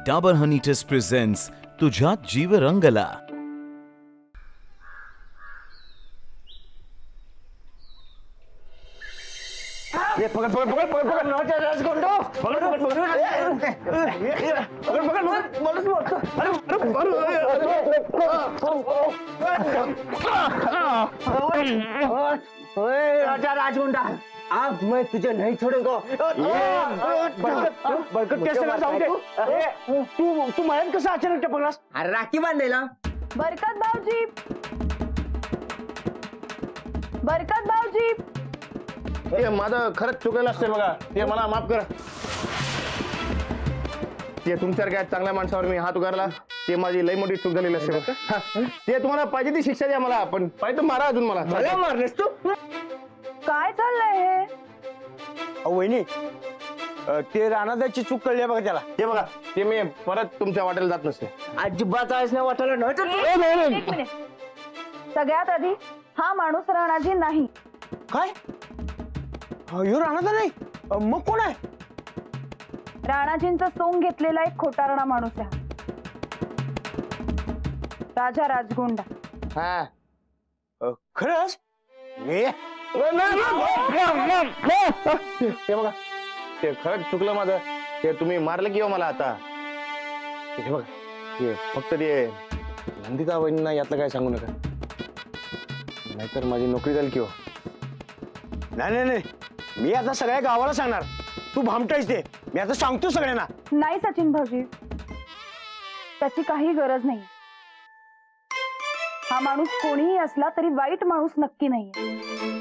डाबर हनी taste presents तुझ्यात जीव रंगला. राजा राजगुंडा, अब मैं तुझे नहीं छोड़ूंगा. बरकत कैसे ना जाऊ दे. तू मयत कसा अचानक टपकलास? अरे राखी बांधायला. बरकत भाऊजी, बरकत भाऊजी. हे माझं खरंच चुकलं असेल बघा, ते मला माफ करा. ते तुमच्यासारख्या चांगल्या माणसावर मी हात उगारला, ते माझी लई मोठी चूक झालेली असेल. ते तुम्हाला पाहिजे ती शिक्षा द्या मला, पण पाहिजे मारा अजून मला. मला मारलेस तू? काय चाललंय हे? वहिनी, ते राणादाची चूक कळली बघा त्याला. हे बघा, ते मी परत तुमच्या वाटेला जात नसते. अजिबात आहेस ना वाटायला नव्हतं. एक मिनिट. सगळ्यात आधी हा माणूस राणाजी नाही. काय? ह्यो राणादा नाही, मग कोण आहे? राणाजींचा सोंग घेतलेला एक खोटारडा माणूस आहे, राजा राजगुंडा. हा, खरंच? हे बघा, ते खरंच चुकलं माझं. ते तुम्ही मारलं किंवा मला आता. हे बघा, ते फक्त ते नंदिता वहिनींना यातलं काय सांगू नका, नाहीतर माझी नोकरी जाईल किंवा. नाही नाही, मी आता सगळ्या गावाला सांगणार. तू भामटायस ते, मी आता सांगतो सगळ्यांना. नाही सचिन भाऊजी, त्याची काही गरज नाही. हा माणूस कोणीही असला तरी वाईट माणूस नक्की नाहीये.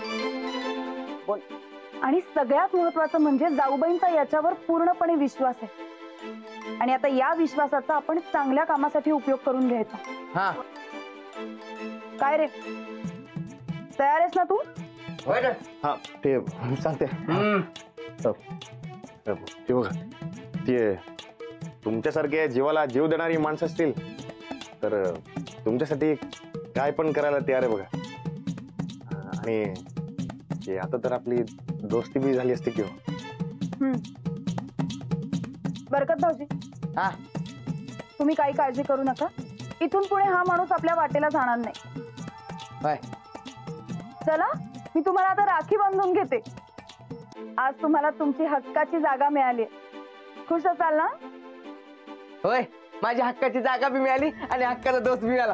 आणि सगळ्यात महत्वाचं म्हणजे जाऊबाईंचा याच्यावर पूर्णपणे विश्वास आहे, आणि आता या विश्वासाचा आपण चांगल्या कामासाठी उपयोग करून घ्यायचा. हा, काय रे, तयार आहेस ना तू? हा, ते सांगते. ते बघा, ते तुमच्यासारखे जीवाला जीव देणारी माणसं असतील तर तुमच्यासाठी काय पण करायला तयार आहे बघा. आणि ते आता तर आपली दोस्ती बी झाली असते किंवा. बरकत भाऊजी, हा, तुम्ही काही काळजी करू नका. इथून पुढे हा माणूस आपल्या वाटेला जाणार नाही. बाय. चला, मी तुम्हाला आता राखी बांधून घेते. आज तुम्हाला तुमची हक्काची जागा मिळाली. खुश असाल ना? होय, माझी हक्काची जागा बी मिळाली आणि हक्काचा दोस्त बी मिळाला.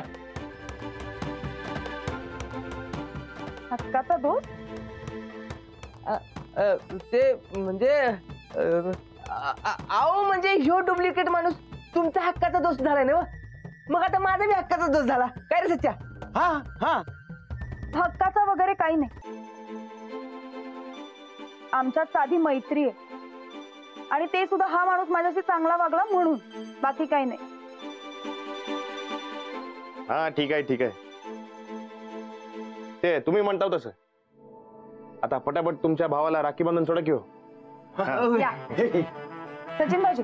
हक्काचा दोस्त? ते म्हणजे आओ, म्हणजे ह्यो डुप्लिकेट माणूस तुमचा हक्काचा दोस्त झालाय ना. मग आता माझा बी हक्काचा दोस्त झाला काय रे सच्चा? हा हा, हक्काचा वगैरे काही नाही. आमच्यात साधी मैत्री आहे, आणि ते सुद्धा हा माणूस माझ्याशी चांगला वागला म्हणून, बाकी काही नाही. हा, ठीक आहे ठीक आहे. ते तुम्ही म्हणता तसं. आता पटापट तुमच्या भावाला राखी बांधून सोडा की हो. या. सचिन भाऊजी,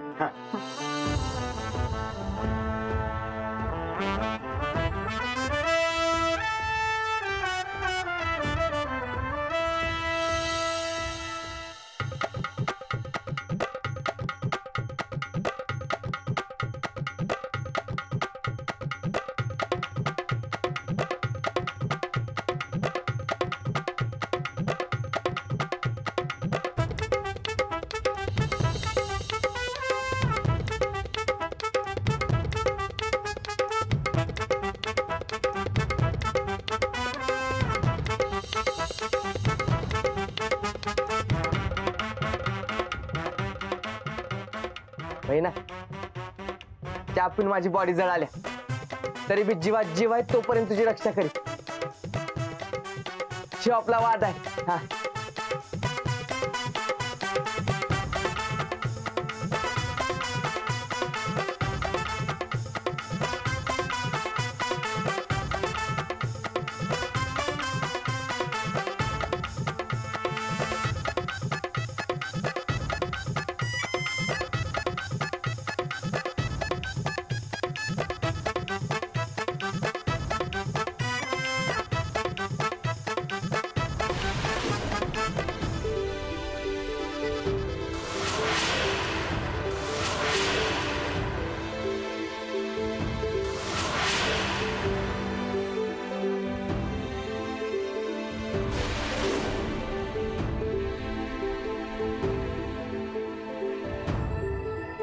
ना त्या आपण माझी बॉडी जळाल्या तरी बी जीवात जीव आहे तोपर्यंत तुझी रक्षा करी. शिव आपला वाद आहे. हा,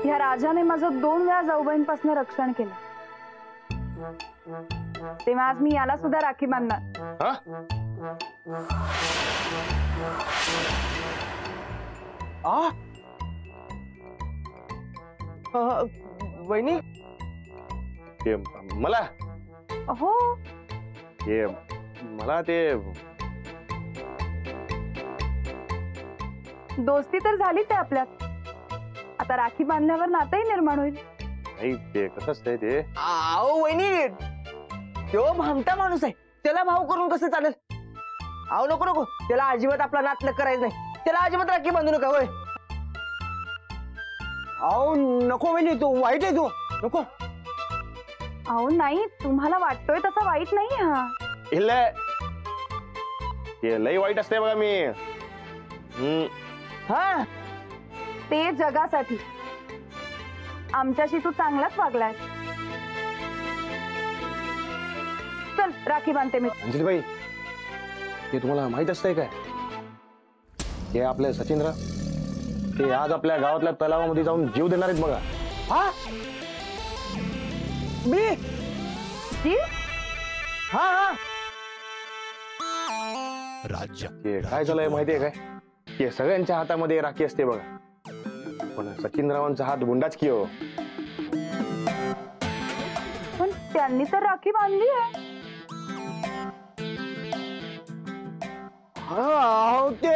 ह्या राजाने माझं 2 वेळा जाऊबाईंपासून रक्षण केलं, तेव्हा आज मी याला सुद्धा राखी बांधणार. हा? वहिनी ते मला हो, ते मला ते दोस्ती तर झालीच आहे आपल्यात. आता राखी बांधल्यावर नातंही निर्माण होईल. नाही, ते कसं असतंय ते अहो वहिनी, तो भामटा माणूस आहे, त्याला भाव करून कसं चालेल? अहो नको नको, त्याला अजिबात आपला नातलग करायचं नाही, त्याला अजिबात राखी बांधू नका. होय अहो नको वहिनी, तो वाईट आहे, तो नको. अहो नाही, तुम्हाला वाटतोय तसा वाईट नाही हा. इल्ले ते लई वाईट असतंय बघा. मी हा ते जगासाठी. आमच्याशी तू चांगलाच वागलाय. चल राखी बांधते मी. अंजलीबाई, ते तुम्हाला माहित असतंय काय? ते आपले सचिनराव, ते आज आपल्या गावातल्या तलावामध्ये जाऊन जीव देणार आहेत बघा. हा मी जी, हा हा ते काय झालंय माहितीये काय? ते सगळ्यांच्या हातामध्ये राखी असते बघा, पण सचिनरावांचा हात गुंडाच की हो. पण त्यांनी तर राखी बांधली आहे. अहो ते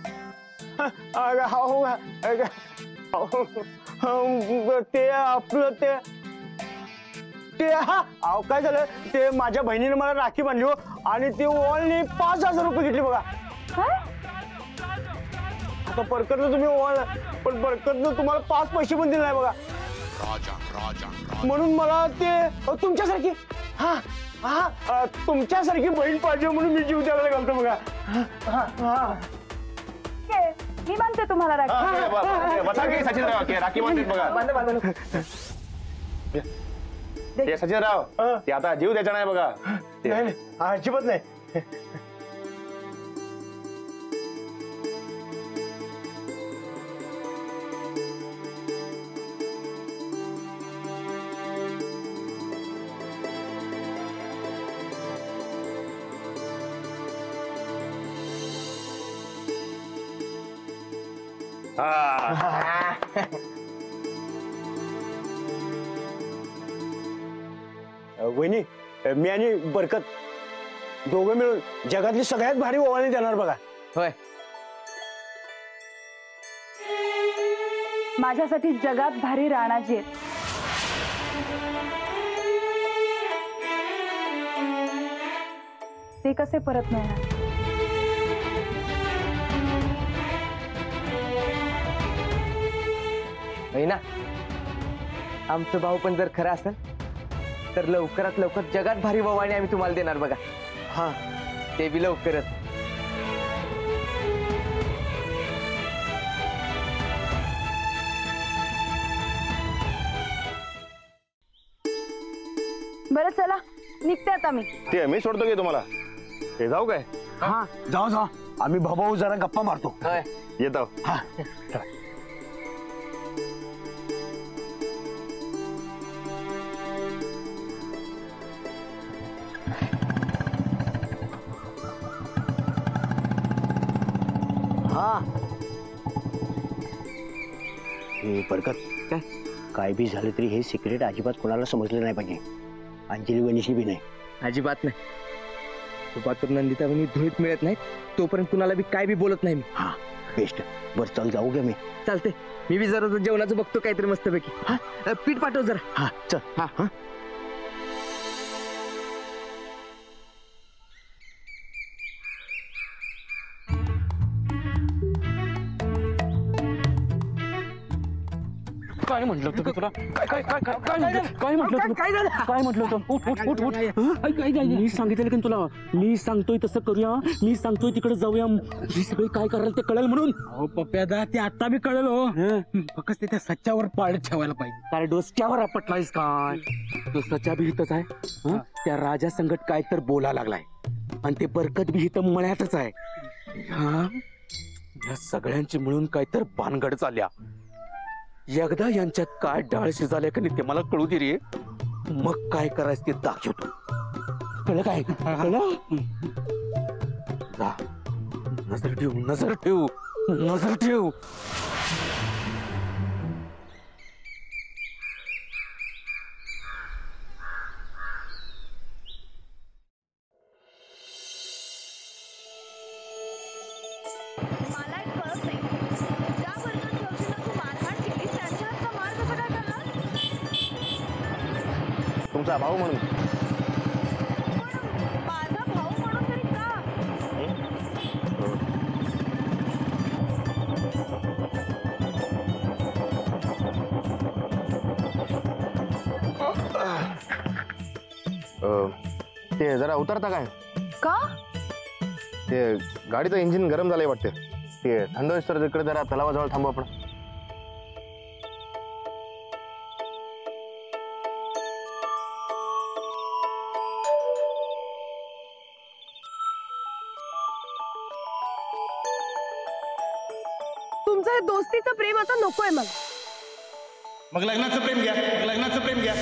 ते आपलं ते अहो काय झालं, ते माझ्या बहिणीने मला राखी बांधली हो, आणि ते ओळणी 5,000 रुपये घेतले बघा. काय? आता परकतनं तुम्ही ओळ, पण परकतनं तुम्हाला 5 पैसे पण दिले नाही बघा. म्हणून मला ते तुमच्यासारखी हा हा तुमच्यासारखी बहीण पाहिजे म्हणून मी जीव द्यायला घालतो बघा. मी बांधते तुम्हाला राखी. बसा की सचिनराव, ते राखी बांधतात बघा. बांधा बांधा. ते सचिनराव, ते आता जीव द्यायचा नाही बघा. ते- नाही नाही, अजिबात नाही. हा. वहिनी, मी आणि बरकत दोघं मिळून जगातली सगळ्यात भारी ओवाळणी देणार बघा. होय, माझ्यासाठी जगात भारी राणाजी आहेत. ते कसे परत मिळणार? ना आमचं भाऊ पण जर खरं असेल तर लवकरात लवकर जगात भारी ओवाळणी आम्ही तुम्हाला देणार बघा. हा, ते बी लवकरच. बरं चला, निघते आता मी. ते मी सोडतो की तुम्हाला. ते जाऊ काय? हा जाऊ जाऊ, आम्ही भाऊ जरा गप्पा मारतो. येतो. हा बरकत, काय बी झालं तरी हे सिक्रेट अजिबात कोणाला समजलं नाही पाहिजे. अंजली वनिशी बी नाही. अजिबात नाही. तुपातून नंदिता वहिनी धुळीत मिळत नाही तोपर्यंत कुणाला बी काय बी बोलत नाही मी. हा बेस्ट. बरं चल जाऊ घ्या. मी चालते, मी बी जरा जेवणाचं बघतो काहीतरी मस्तपैकी. हा पीठ पाठव जरा. हा चल. हा हा काय म्हटलं होतं तुला? काय म्हटलं होतं? काय म्हटलं होतं? उठ उठ उठ उठ. मी सांगितलं की तुला, मी सांगतोय तसं करूया, मी सांगतोय तिकडे जाऊया, ही सगळी काय करायला ते कळेल म्हणून. हो पप्प्यादा, ते आता बी कळलं हो. फक्त ते त्या सच्च्यावर पाळत ठेवायला पाहिजे. काय डोसक्यावर आपटलायस काय? तो सचा बी हितच आहे. हं? त्या राजा संकट काय तर बोला लागलाय, आणि ते बरकत बी हित मळ्यातच आहे. या सगळ्यांची मिळून काय तर भानगड चालल्या. एकदा यांच्यात काय डाळ शिजाले का नाही ते मला कळू दे रे, मग काय करायचं ते दाखवतो. कळलं काय? कळलं? जा. नजर ठेव, नजर ठेव, नजर ठेव. मला एक कळत नाही, ज्या वर्गात भाऊजींना तू मारहाण केली त्यांच्या हातचा मार कसा काय खाल्ला? तुमचा भाऊ म्हणून. पण माझा भाऊ म्हणून तरी का? ते जरा उतरता काय? का? ते गाडीचं इंजिन गरम झालंय वाटते. ते थंड तर तिकडे जरा तलावाजवळ थांबू आपण. तुमचं हे दोस्तीचं प्रेम आता नकोय मला. मग लग्नाचं प्रेम घ्या, मग लग्नाचं प्रेम घ्या.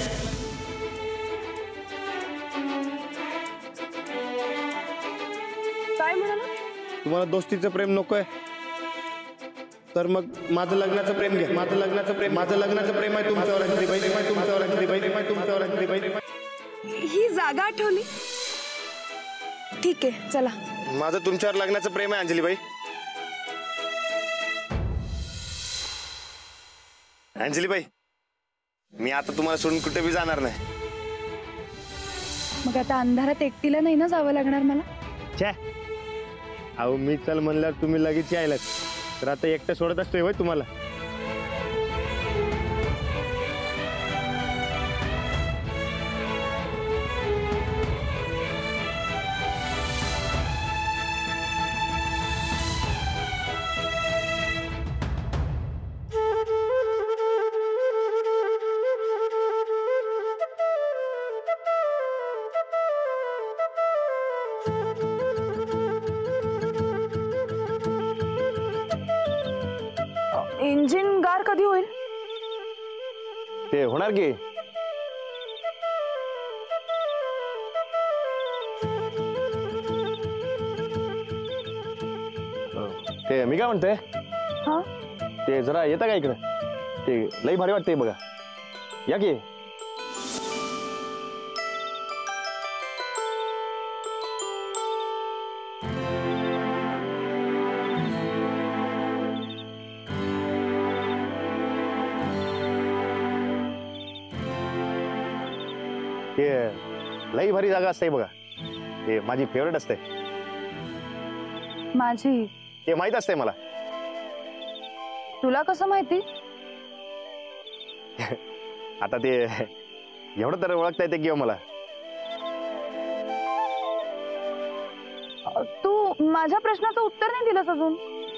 काय म्हणाला? तुम्हाला दोस्तीचं प्रेम नकोय तर मग माझं लग्नाचं प्रेम घ्या. माझं लग्नाचं प्रेम, माझं लग्नाचं प्रेम आहे तुमच्यावर. अंजलीबाई, प्रेम आहे तुमच्यावर. अंजलीबाई, प्रेम आहे तुमच्यावर. अंजलीबाई, ही जागा आठवली. ठीक आहे, चला. माझं तुमच्यावर लग्नाचं प्रेम आहे अंजलीबाई. अंजलीबाई, मी आता तुम्हाला सोडून कुठे बी जाणार नाही. मग आता अंधारात एकटीला नाही ना जावं लागणार मला? छे, अहो मी चल म्हणल्यावर तुम्ही लगेच यायलाच. तर आता एकटं सोडत असतोय होय तुम्हाला? इंजिन गार कधी होईल? ते होणार की. ते मी काय म्हणतोय, हा, ते जरा येतं का इकडे? ते लई भारी वाटतंय बघा. या की. ते लई भारी जागा असते बघा. ते माझी फेवरेट असते. माझी. ते माहित असते मला. तुला कसं माहिती? आता ते एवढं तर ओळखता येते किंवा मला. तू माझ्या प्रश्नाचं उत्तर नाही दिलंस अजून.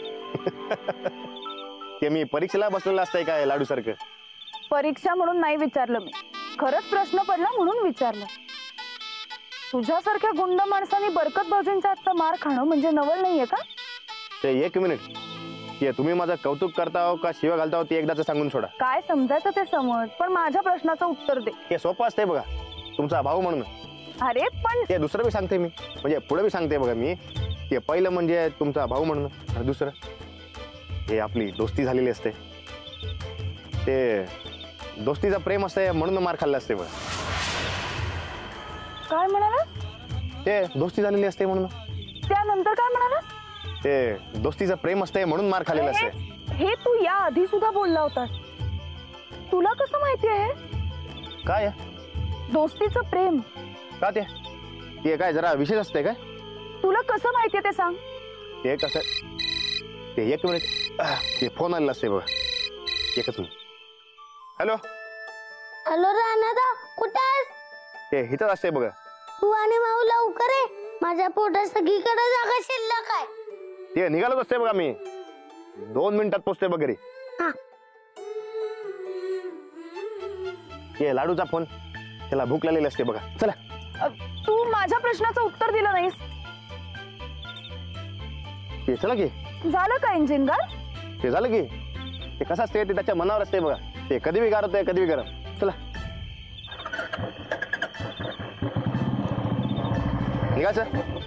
ते मी परीक्षेला बसलेलं असतंय काय लाडू सारखं. परीक्षा म्हणून नाही विचारलं मी, खरंच प्रश्न पडला म्हणून विचारलं. तुझ्यासारख्या गुंड माणसाने बरकत भाऊजींच्या हातचा मार खाणं म्हणजे नवल नाहीये का? ते एक मिनिट, ते तुम्ही माझं कौतुक करताव का शिवा घालताव ते एकदाच सांगून सोडा. काय समजायचं ते समज, पण माझ्या प्रश्नाचं उत्तर दे. ते सोपं असतंय बघा. तुमचा भाऊ म्हणून. अरे पण ते दुसरं बी सांगते मी, म्हणजे पुढे बी सांगते बघा मी. ते पहिलं म्हणजे तुमचा भाऊ म्हणून, आणि दुसरं हे आपली दोस्ती झालेली असते. ते दोस्तीचा प्रेम असते म्हणून मार खाल्ला असते बघा. काय म्हणाला? ते दोस्ती झालेली असते म्हणून. त्यानंतर काय म्हणाला? ते दोस्तीचं प्रेम असते म्हणून मार खाल्लेलं असते. हे तू या आधी सुद्धा बोलला होतास. तुला कसं माहिती आहे? काय दोस्तीचं प्रेम का? ते काय जरा विशेष असते काय? तुला कसं माहितीये ते सांग. ते कसं, ते एक मिनिट, ते फोन आलेला असते बघा. एकच मिनिट. हॅलो हॅलो राणादा, कुठे आहेस? ते हिथंच असते बघा. तू आणि माऊ लवकर ये, माझ्या पोटात सगळीकडे जागा शिल्लक आहे. ते निघालच असते बघा. मी 2 मिनिटात पोचते बघ घरी. हा. ते लाडूचा फोन, त्याला भूक लागलेली असते बघा. चला. तू माझ्या प्रश्नाचं उत्तर दिलं नाहीस. ते चला की. झालं का इंजिन गार? ते झालं की. ते कसं असते ते त्याच्या मनावर असते बघा. ते कधी बी गार होतंय कधी बी गरम. चला निघायचं.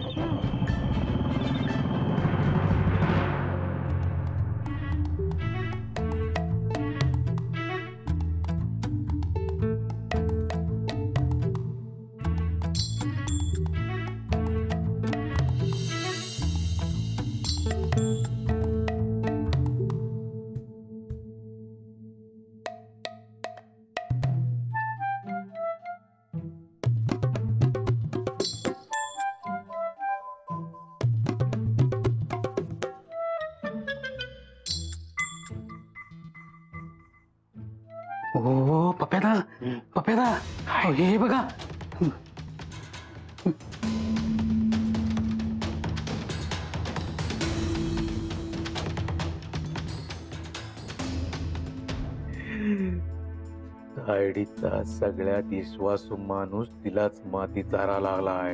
हो पप्यादा पप्यादा हे बघा. तायडीचा सगळ्यात विश्वासू माणूस तिलाच माती चारा लागलाय.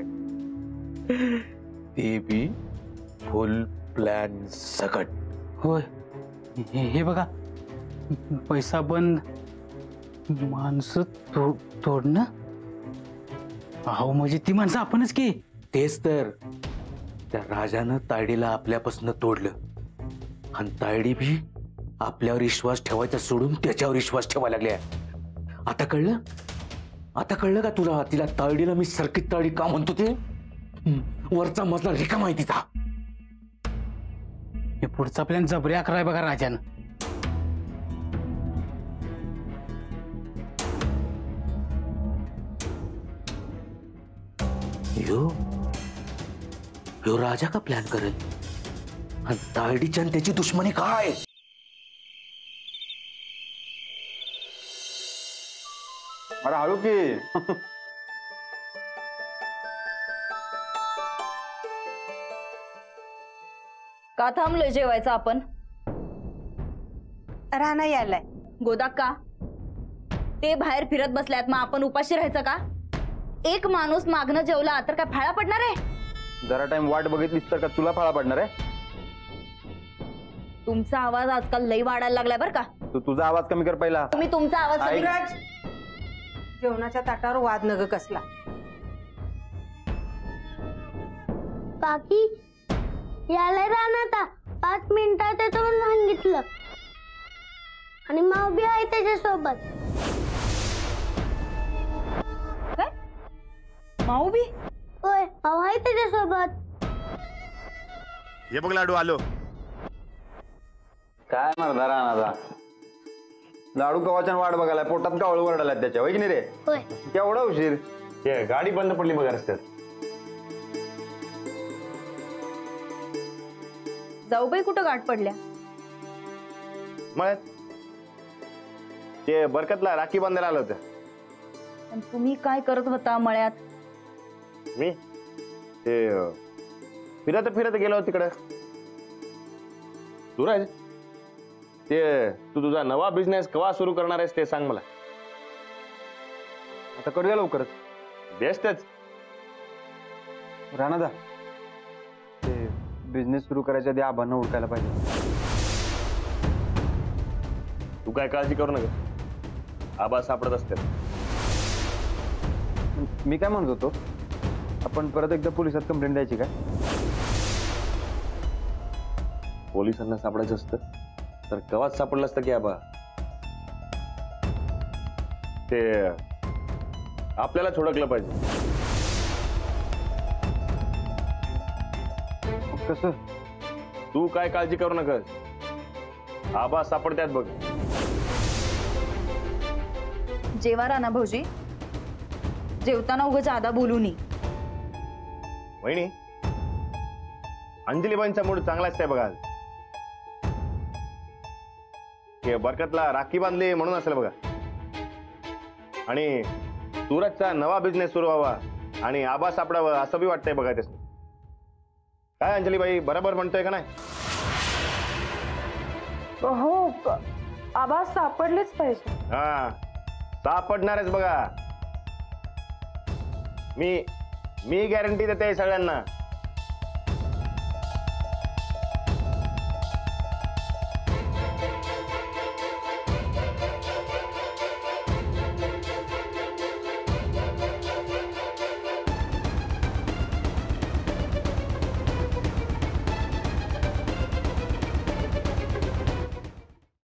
ते बी फुल प्लॅन सकट. होय हे बघा. पैसा बंद माणसं तोडणं. अहो म्हणजे ती माणसं आपणच की. तेच तर त्या राजानं तायडीला आपल्यापासून तोडलं आणि तायडी भी आपल्यावर विश्वास ठेवायचा सोडून त्याच्यावर विश्वास ठेवायला लागल्या. आता कळलं? आता कळलं का तुला? तिला तायडीला मी सर्किट तायडी का म्हणतो ते? वरचा मजला रिकामा आहे तिचा. हे पुढचा प्लॅन जबरी अकरा आहे बघा राजानं. ह्यो राजा का प्लॅन करेल आणि तायडीच्या आणि त्याची दुश्मनी काय? अरे हळू की. का थांबलोय जेवायचं आपण? राणा यायलाय. गोदा का? ते बाहेर फिरत बसल्यात, मग आपण उपाशी राहायचं का? एक माणूस मागणं जेवला तर काय फाळा पडणार आहे? जरा टाइम वाट बघितलीस तर का तुला फाळा पडणार आहे? तुमचा आवाज आजकाल लई वाढायला लागलाय बरं का. तू तुझा आवाज कमी कर पहिला. तुम्ही तुमचा आवाज कमी विराज, जेवणाच्या ताटावर वाद नग कसला. काकी यायला राहणार 5 मिनिटात येतो म्हणून सांगितलं. आणि माव बी आहे त्याच्यासोबत. काय? माऊ बी? होय माव आहे त्याच्यासोबत. हे बघ लाडू आलो. काय मर्दा राहणार लाडू कवाच्या वाट बघायला पोटात कावळ वरडायला त्याच्या. होय की नाही रे? होय. केवढा उशीर. ते गाडी बंद पडली बघा रस्त्यात. जाऊबाई कुठं गाठ पडल्या? मग ते बरकतला राखी बांधायला आलं होतं. आणि तुम्ही काय करत होता मळ्यात? मी ते फिरत फिरत गेलो तिकडं. सूरज, ते तू तुझा नवा बिझनेस केव्हा सुरू करणार आहेस ते सांग मला. आता करूया लवकरच. बेस्टच. राणादा, ते बिझनेस सुरू करायच्या आधी आबांना ओळखायला पाहिजे. तू काय काळजी करू नका, आबा सापडत असते. मी काय म्हणत होतो, आपण परत एकदा पोलिसात कंप्लेंट द्यायची काय? पोलिसांना सापडायचं असतं तर केव्हाच सापडलं असतं की आबा. ते आपल्याला छोडकलं पाहिजे. कसं? तू काय काळजी करू नका, आबा सापडत्यात बघ. जेवा राणा भाऊजी, जेवताना उगाच आदा बोलू नये. वहिनी, अंजलीबाईंचा मूड चांगलाच आहे बघा. हे बरकतला राखी बांधली म्हणून असेल बघा. आणि सूरजचा नवा बिझनेस सुरू व्हावा आणि आबा सापडावं असं बी वाटतंय बघा. त्यास काय अंजलीबाई बरोबर म्हणतोय का नाही? हो, आवाज सापडलेच पाहिजे. हा, सापडणारच बघा. मी गॅरंटी देते सगळ्यांना.